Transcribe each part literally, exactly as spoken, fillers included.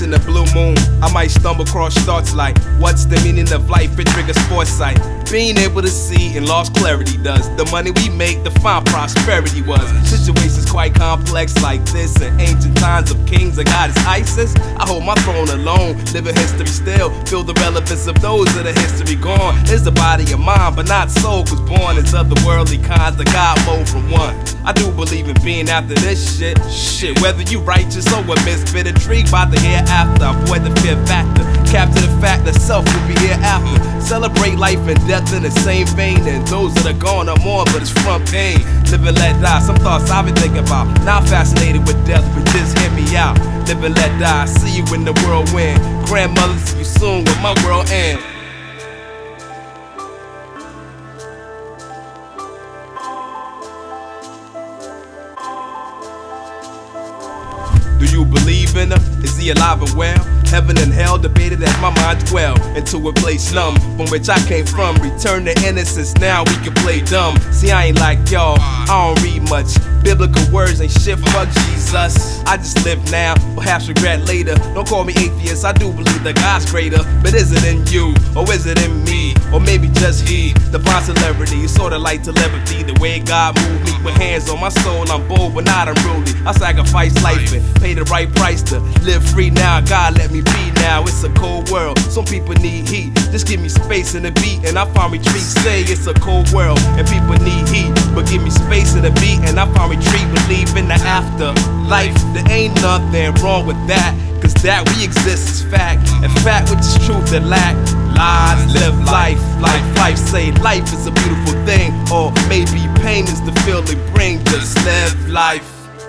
watching the blue moon, I might stumble across thoughts like, what's the meaning of life? It triggers foresight. Being able to see and lost clarity does. The money we make define prosperity was. Situations quite complex like this. In ancient times of kings and goddess Isis, I hold my throne alone, live in history still. Feel the relevance of those that are history gone. Is the body and mind, but not soul, was born as otherworldly kinds of God mode from one. I do believe in being after this shit. Shit, whether you righteous or a misfit, intrigued by the hereafter, avoid the fear factor. Capture the fact that self will be hereafter. Celebrate life and death in the same vein. And those that are gone are more, but it's from pain. Live and let die, some thoughts I've been thinking about. Not fascinated with death, but just hear me out. Live and let die, see you in the whirlwind. Grandmother, see you soon when my world ends. Do you believe in him? Is he alive and well? Heaven and hell debated as my mind dwell into a place numb from which I came from. Return to innocence, now we can play dumb. See, I ain't like y'all, I don't read much. Biblical words ain't shit, fuck Jesus. I just live now, perhaps regret later. Don't call me atheist, I do believe that God's greater. But is it in you, or is it in me? Or maybe just he, divine celebrity, sorta like telepathy. The way God moved me with hands on my soul, I'm bold but not unruly. I sacrifice life and pay the right price to live free now. God let me be now, it's a cold world, some people need heat. Just give me space and a beat and I find retreat. Say it's a cold world and people need heat, but give me space and a beat and I find retreat. Believe in the afterlife, there ain't nothing wrong with that, cause that we exist is fact, and fact which is truth that lack lies. Live life, life, life. Say life is a beautiful thing, or maybe pain is the feeling bring. Just live life.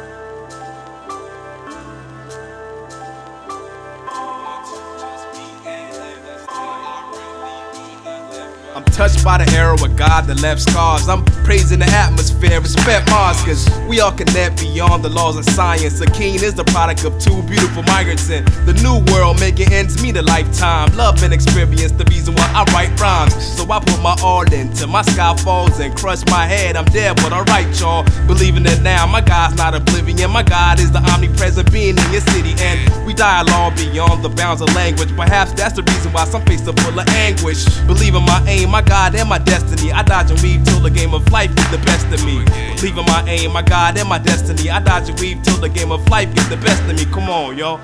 I'm touched by the arrow of God that left scars. I'm praising the atmosphere, respect Mars, cause we all connect beyond the laws of science. Akin is the product of two beautiful migrants in the new world, making ends meet a lifetime. Love and experience, the reason why I write rhymes. So I put my all into my sky falls and crush my head. I'm dead, but alright y'all, believing it now. My God's not oblivion, my God is the omnipresent being in your city. And we dialogue beyond the bounds of language. Perhaps that's the reason why some faces are full of anguish. Believe in my aim, my God and my destiny. I dodge and weave till the game of life gets the best of me. Believe in my aim, my God and my destiny. I dodge and weave till the game of life gets the best of me. Come on, y'all.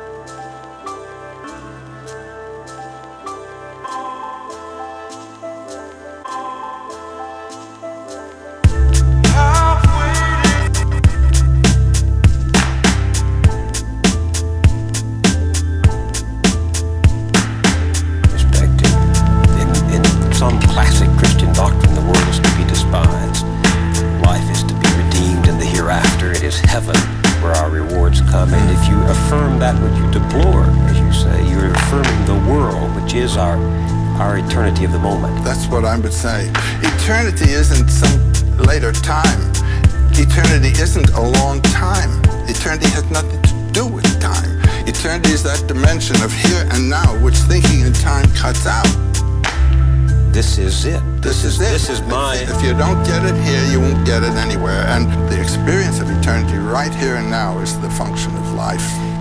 Heaven, where our rewards come, and if you affirm that which you deplore, as you say, you're affirming the world, which is our our eternity of the moment. That's what I would say. Eternity isn't some later time. Eternity isn't a long time. Eternity has nothing to do with time. Eternity is that dimension of here and now, which thinking in time cuts out. This is it. This is it. This is my... If you don't get it here, you won't get it anywhere. And the experience of eternity right here and now is the function of life.